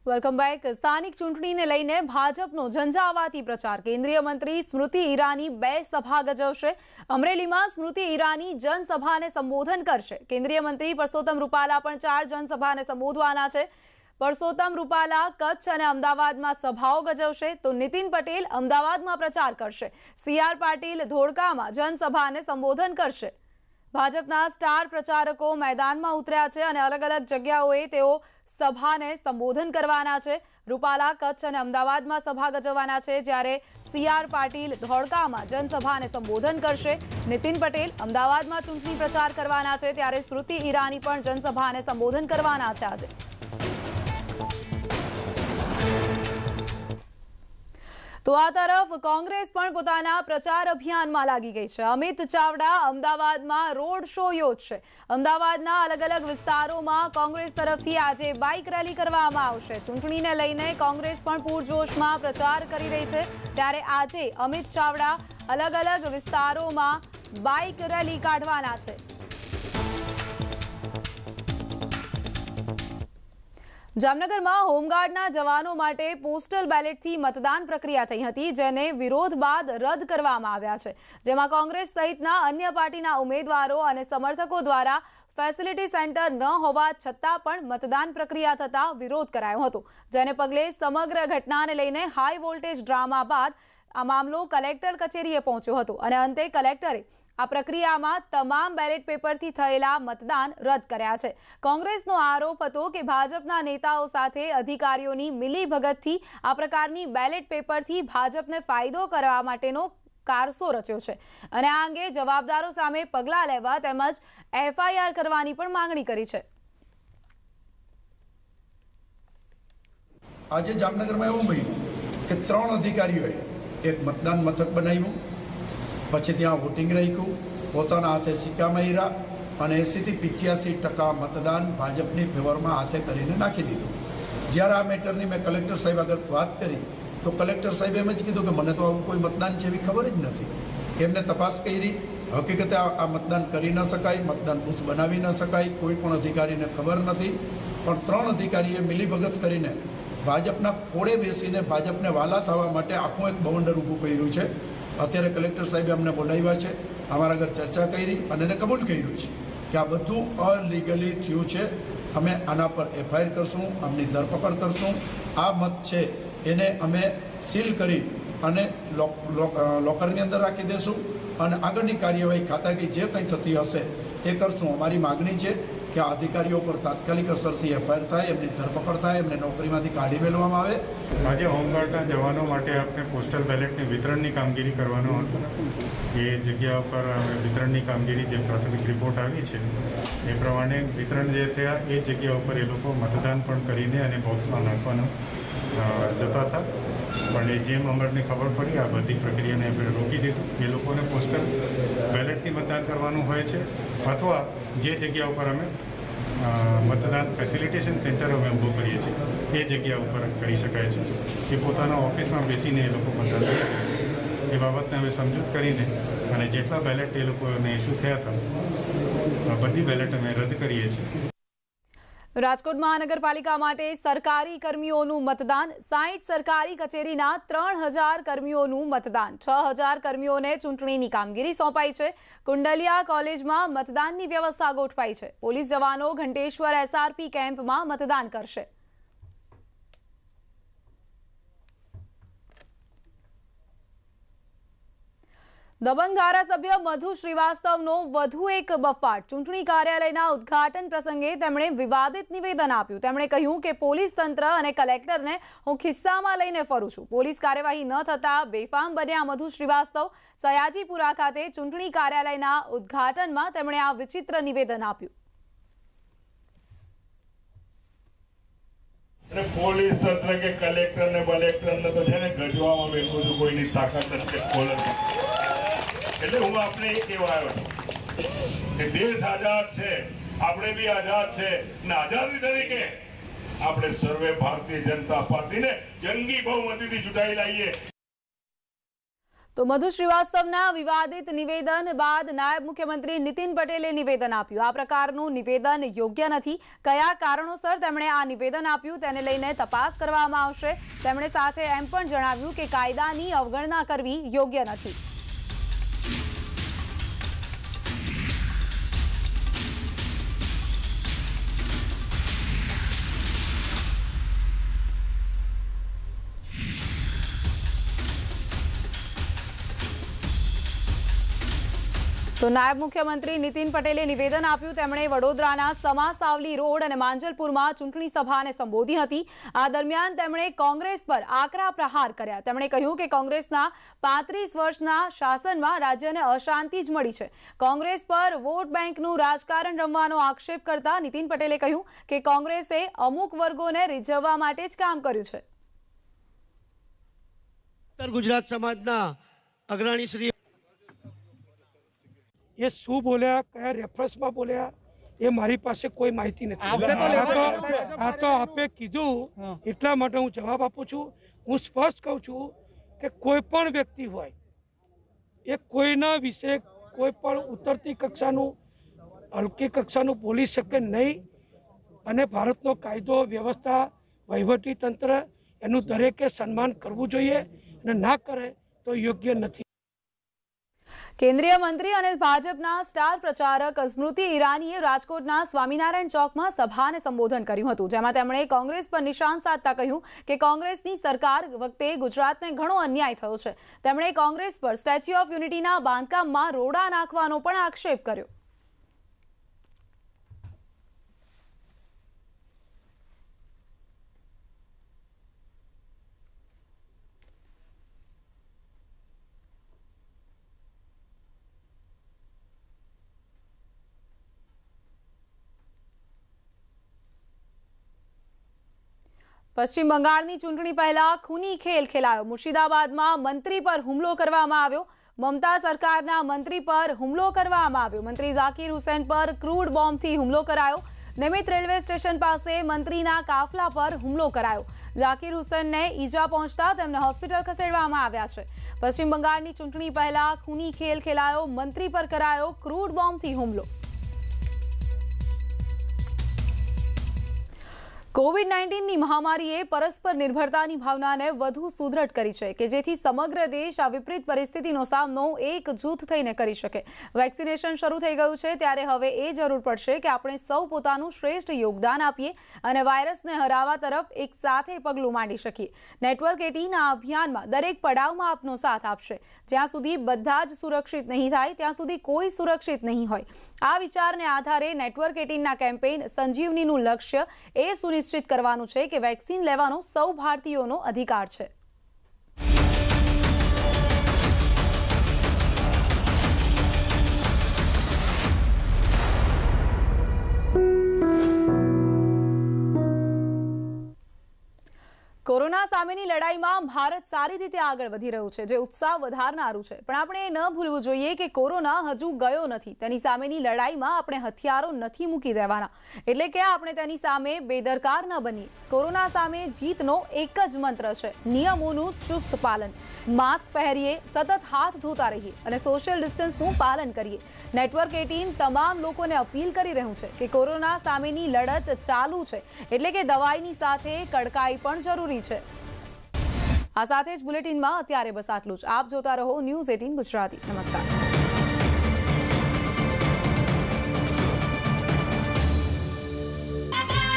Welcome back. સ્થાનિક ચૂંટણીને લઈને ભાજપનો ઝંઝાવાતી પ્રચાર। કેન્દ્રીય મંત્રી સ્મૃતિ ઈરાની બે સભા ગજવશે। અમરેલીમાં સ્મૃતિ ઈરાની જનસભાને સંબોધન કરશે। કેન્દ્રીય મંત્રી પરસોત્તમ રૂપાલા પણ 4 જનસભાને સંબોધવાના છે। પરસોત્તમ રૂપાલા કચ્છ અને અમદાવાદમાં સભાઓ ગજવશે તો નીતિન પટેલ અમદાવાદમાં પ્રચાર કરશે। સીઆર પાટીલ ધોળકામાં જનસભાને સંબોધન કરશે। ભાજપના સ્ટાર પ્રચારકો मैदाનમાં ઉતર્યા છે અને અલગ અલગ જગ્યાઓએ તેઓ સભાને સંબોધન કરવાના છે। રૂપાલા કચ્છ અને અમદાવાદમાં સભા ગજવવાના છે, જ્યારે સીઆર પાટીલ ધોળકામાં જનસભાને સંબોધન કરશે। નીતિન પટેલ અમદાવાદમાં ચૂંટણી પ્રચાર કરવાના છે, ત્યારે સ્મૃતિ ઈરાની પણ જનસભાને સંબોધન કરવાના છે આજે। તો આ તરફ કોંગ્રેસ પણ પોતાના પ્રચાર અભિયાનમાં લાગી ગઈ છે। અમિત ચાવડા અમદાવાદમાં રોડ શો યોજશે। અમદાવાદના અલગ અલગ વિસ્તારોમાં કોંગ્રેસ તરફથી આજે બાઇક રેલી કરવામાં આવશે। ચૂંટણીને લઈને કોંગ્રેસ પણ પૂરજોશમાં પ્રચાર કરી રહી છે, ત્યારે આજે અમિત ચાવડા અલગ અલગ વિસ્તારોમાં બાઇક રેલી કાઢવાના છે। જામનગરમાં હોમગાર્ડના જવાનો માટે પોસ્ટલ બેલેટથી મતદાન પ્રક્રિયા થઈ હતી, જેને વિરોધ બાદ રદ કરવામાં આવ્યા છે, જેમાં કોંગ્રેસ સહિતના અન્ય પાર્ટીના ઉમેદવારો અને સમર્થકો દ્વારા ફેસિલિટી સેન્ટર ન હોવા છતાં પણ મતદાન પ્રક્રિયા થતા વિરોધ કરાયો હતો, જેને પગલે સમગ્ર ઘટનાને લઈને હાઈ વોલ્ટેજ ડ્રામા બાદ આ મામલો કલેક્ટર કચેરીએ પહોંચ્યો હતો અને અંતે કલેક્ટરે આ પ્રક્રિયામાં તમામ બેલેટ પેપરથી થયેલા મતદાન રદ કર્યા છે। કોંગ્રેસનો આરોપ હતો કે ભાજપના નેતાઓ સાથે અધિકારીઓની મિલીભગતથી આ પ્રકારની બેલેટ પેપરથી ભાજપને ફાયદો કરવા માટેનો કારસો રચ્યો છે અને આ અંગે જવાબદારો સામે પગલાં લેવા તેમજ એફઆઈઆર કરવાની પણ માંગણી કરી છે। આજે જામનગરમાં એવું બન્યું કે 3 અધિકારીઓએ એક મતદાન મથક બનાવ્યું, પછી ત્યાં વોટિંગ રાખ્યું, પોતાના હાથે સિક્કા માર્યા અને 80% થી 85% મતદાન ભાજપની ફેવરમાં હાથે કરીને નાખી દીધું। જ્યારે આ મેટરની મેં કલેક્ટર સાહેબ આગળ વાત કરી તો કલેક્ટર સાહેબે એમ જ કીધું કે મને તો આવું કોઈ મતદાન છે એવી ખબર જ નથી। એમને તપાસ કરી, હકીકતે આ મતદાન કરી ન શકાય, મતદાન બૂથ બનાવી ન શકાય, કોઈ પણ અધિકારીને ખબર નથી, પણ 3 અધિકારીએ મિલીભગત કરીને ભાજપના ખોળે બેસીને ભાજપને વાલા થવા માટે આખું એક બવંડર ઊભું કર્યું છે। અત્યારે કલેક્ટર સાહેબે અમને બોલાવ્યા છે, અમારા આગળ ચર્ચા કરી અને એને કબૂલ કર્યું છે કે આ બધું અલીગલી થયું છે। અમે આના પર એફઆઈઆર કરશું, આમની ધરપકડ કરશું। આ મત છે એને અમે સીલ કરી અને લોકરની અંદર રાખી દેશું અને આગળની કાર્યવાહી ખાતાકીય જે કંઈ થતી હશે એ કરશું। અમારી માગણી છે કે આ અધિકારીઓ પર તાત્કાલિક અસરથી એફઆઈઆર થાય, એમની ધરપકડ થાય, એમને નોકરીમાંથી કાઢી મેળવવામાં આવે। આજે હોમગાર્ડના જવાનો માટે આપણે પોસ્ટલ બેલેટની વિતરણની કામગીરી કરવાનો હતો। એ જગ્યા ઉપર વિતરણની કામગીરી જે પ્રાથમિક રિપોર્ટ આવી છે એ પ્રમાણે વિતરણ જે થયા એ જગ્યા ઉપર એ લોકો મતદાન પણ કરીને અને બોક્સમાં નાખવાનું જતા હતા, પણ એ જેમ અમને ખબર પડી આ બધી પ્રક્રિયાને આપણે રોકી દીધું। એ લોકોને પોસ્ટલ બેલેટથી મતદાન કરવાનું હોય છે અથવા જે જગ્યા ઉપર અમે મતદાન ફેસિલિટેશન સેન્ટર અમે ઊભો કરીએ છીએ એ જગ્યા ઉપર કરી શકાય છે। એ પોતાના ઓફિસમાં બેસીને એ લોકો મતદાન કરે એ બાબતને અમે સમજૂત કરીને અને જેટલા બેલેટ એ લોકોને ઇસ્યુ થયા હતા બધી બેલેટ અમે રદ કરીએ છીએ। રાજકોટ મહાનગરપાલિકા માટે સરકારી કર્મીઓનું મતદાન। 60 સરકારી કચેરીના 3000 કર્મીઓનું મતદાન। 6000 કર્મીઓને ચૂંટણીની કામગીરી સોંપાઈ છે। કુંડલિયા કોલેજમાં મતદાનની વ્યવસ્થા ગોઠવાઈ છે। પોલીસ જવાનો ઘંટેશ્વર એસઆરપી કેમ્પમાં મતદાન કરશે। દબંગ ધારાસભ્ય મધુ શ્રીવાસ્તવનો વધુ એક બફાટ। ચૂંટણી કાર્યાલયના ઉદ્ઘાટન પ્રસંગે તેમણે વિવાદિત નિવેદન આપ્યું। તેમણે કહ્યું કે પોલીસ તંત્ર અને કલેક્ટરને હું ખિસ્સામાં લઈને ફરું છું। પોલીસ કાર્યવાહી ન થતા બેફામ બન્યા મધુ શ્રીવાસ્તવ। સયાજીપુરા ખાતે ચૂંટણી કાર્યાલયના ઉદ્ઘાટનમાં તેમણે આ વિચિત્ર નિવેદન આપ્યું। પોલીસ તંત્ર કે કલેક્ટર ને બલેક્ટર ને તો છે ને ગજવામાં બેઠું છું, કોઈની તાકાત નથી ખોલવાની। એટલે હું આપણે એ કહેવા આવ્યો છું કે દેશ આઝાદ છે, આપણે બી આઝાદ છે ને આઝાદી તરીકે આપણે સર્વે ભારતીય જનતા પાર્ટીને જંગી બહુમતીથી ચૂંટાઈ લાવીએ। તો મધુ શ્રીવાસ્તવના વિવાદિત નિવેદન બાદ નાયબ મુખ્યમંત્રી નીતિન પટેલે નિવેદન આપ્યું। આ પ્રકારનું નિવેદન યોગ્ય નથી। કયા કારણોસર તેમણે આ નિવેદન આપ્યું તેને લઈને તપાસ કરવામાં આવશે। તેમણે સાથે એમ પણ જણાવ્યું કે કાયદાની અવગણના કરવી યોગ્ય નથી। તો નાયબ મુખ્યમંત્રી નીતિન પટેલે નિવેદન આપ્યું। તેમણે વડોદરાના સમા સાવલી રોડ અને માંજલપુરમાં ચૂંટણી સભાને સંબોધી હતી। આ દરમિયાન તેમણે કોંગ્રેસ પર આકરા પ્રહાર કર્યા। તેમણે કહ્યું કે કોંગ્રેસના 35 વર્ષના શાસનમાં રાજ્યને અશાંતિ જ મળી છે। કોંગ્રેસ પર વોટ બેંકનું રાજકારણ રમવાનો આક્ષેપ કરતા નીતિન પટેલે કહ્યું કે કોંગ્રેસે અમુક વર્ગોને રીઝવવા માટે જ કામ કર્યું છે। ઉત્તર ગુજરાત સમાજના અગ્રણી શ્રી ये शू बोलिया क्या रेफरन्स में बोलिया ये मारी पास कोई माहिती नहीं। आ तो आपे कीधु एटला माटे हूँ जवाब आपू छूँ। हूँ स्पष्ट कहूँ छूँ कि कोईपण व्यक्ति होय ए कोईना विषे कोईपण उतरती कक्षानु हल्की कक्षानु बोली शके नहीं अने भारतनो कायदो व्यवस्था वहीवटी तंत्र एनु दरेके सन्मान करवू जोईए अने ना करे तो योग्य नहीं। केंद्रीय मंत्री और भाजपा स्टार प्रचारक स्मृति ईरानीए राजकोटना स्वामीनारायण चौक में सभा ने संबोधन कर्युं हतुं। जेमां तेमणे कांग्रेस पर निशान साधता कह्युं कि कांग्रेसनी सरकार वखते गुजरातने घणो अन्याय थयो छे। तेमणे कांग्रेस पर स्टेच्यू ऑफ यूनिटीना बांधकाममां रोड़ा नाखવાનો पण आक्षेप कर्यो। पश्चिम बंगाळनी चूंटणी पहला खूनी खेल खेलायो। मुर्शिदाबादमां मंत्री पर हुमलो करवामां आव्यो। ममता सरकारना मंत्री पर हुमलो करवामां आव्यो। मंत्री जाकिर हुसैन पर क्रूड बॉम्बथी हुमलो करायो। निमित रेलवे स्टेशन पासे मंत्रीना काफला पर हुमलो करायो। जाकिर हुसैनने ईजा पहोंचता तेमने होस्पिटल खसेडवामां आव्या छे। पश्चिम बंगाळनी चूंटणी पहला खूनी खेल खेलायो। मंत्री पर करायो क्रूड बॉम्बथी हुमलो। कोविड-19 महामारीए परस्पर निर्भरतानी भावनाने વધુ સુદૃઢ કરી છે કે જેથી સમગ્ર દેશ આ વિપરીત પરિસ્થિતિનો સામનો એક જૂથ થઈને કરી શકે। વેક્સિનેશન શરૂ થઈ ગયું છે ત્યારે હવે એ જરૂર પડશે કે આપણે સૌ પોતાનું શ્રેષ્ઠ યોગદાન આપીએ અને વાયરસને હરાવવા તરફ એક સાથે પગલું માંડી શકીએ। નેટવર્ક 18 આ અભિયાનમાં દરેક પડાવમાં આપનો સાથ આપશે। જ્યાં સુધી બધા જ સુરક્ષિત નહીં થાય ત્યાં સુધી કોઈ સુરક્ષિત નહીં હોય। આ વિચારને આધારે નેટવર્ક 18ના કેમ્પેઇન સંજીવનીનું લક્ષ્ય એ સુનિશ્ચિત કરવાનું છે કે વેક્સિન લેવાનો સૌ ભારતીયોનો અધિકાર છે। કોરોના સામેની લડાઈમાં ભારત સારી રીતે આગળ વધી રહ્યું છે જે ઉત્સાહ વધારનારું છે। પણ આપણે એ ન ભૂલવું જોઈએ કે કોરોના હજુ ગયો નથી। તેની સામેની લડાઈમાં આપણે હથિયારો નથી મૂકી દેવાના। એટલે કે આપણે તેની સામે બેદરકાર ન બનીએ। કોરોના સામે જીતનો એક જ મંત્ર છે નિયમોનું ચુસ્ત પાલન। માસ્ક પહેરીએ, સતત હાથ ધોતા રહીએ અને સોશિયલ ડિસ્ટન્સનું પાલન કરીએ। નેટવર્ક 18 તમામ લોકોને અપીલ કરી રહ્યું છે કે કોરોના સામેની લડત ચાલુ છે એટલે કે દવાઈની સાથે કડકાઈ પણ જરૂરી છે। આ સાથે જ બુલેટિનમાં અત્યારે બસ આટલું જ। આપ જોતા રહો ન્યૂઝ 18 ગુજરાતી। નમસ્કાર।